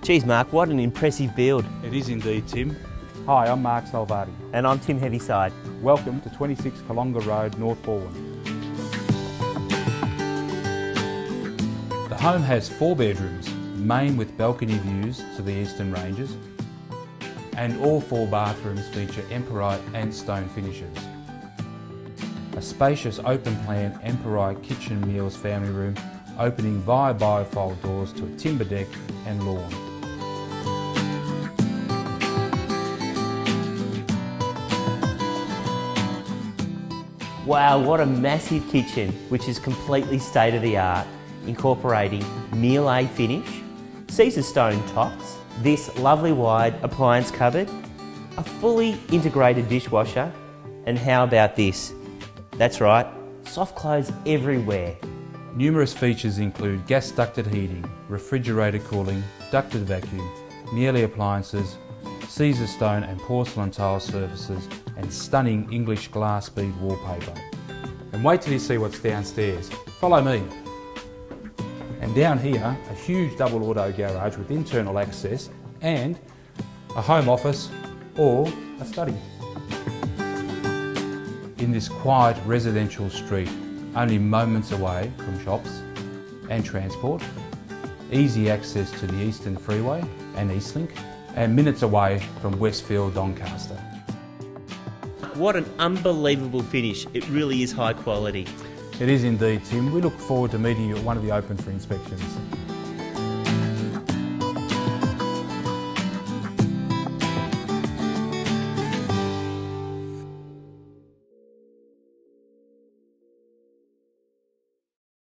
Geez Mark, what an impressive build. It is indeed, Tim. Hi, I'm Mark Salvati. And I'm Tim Heavyside. Welcome to 26 Kalonga Road, North Balwyn. The home has 4 bedrooms, main with balcony views to the eastern ranges, and all 4 bathrooms feature Emporite and stone finishes. A spacious open-plan Emporite kitchen meals family room opening via bifold doors to a timber deck and lawn. Wow, what a massive kitchen, which is completely state-of-the-art, incorporating meal A finish, Caesar stone tops, this lovely wide appliance cupboard, a fully integrated dishwasher, and how about this? That's right, soft clothes everywhere. Numerous features include gas ducted heating, refrigerator cooling, ducted vacuum, Miele appliances, Caesar stone and porcelain tile surfaces, and stunning English glass bead wallpaper. And wait till you see what's downstairs. Follow me. And down here, a huge double auto garage with internal access and a home office or a study. In this quiet residential street, only moments away from shops and transport, easy access to the Eastern Freeway and Eastlink, and minutes away from Westfield Doncaster. What an unbelievable finish. It really is high quality. It is indeed, Tim. We look forward to meeting you at one of the open for inspections.